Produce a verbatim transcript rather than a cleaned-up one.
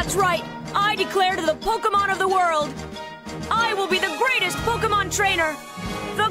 That's right! I declare to the Pokémon of the world, I will be the greatest Pokémon trainer! The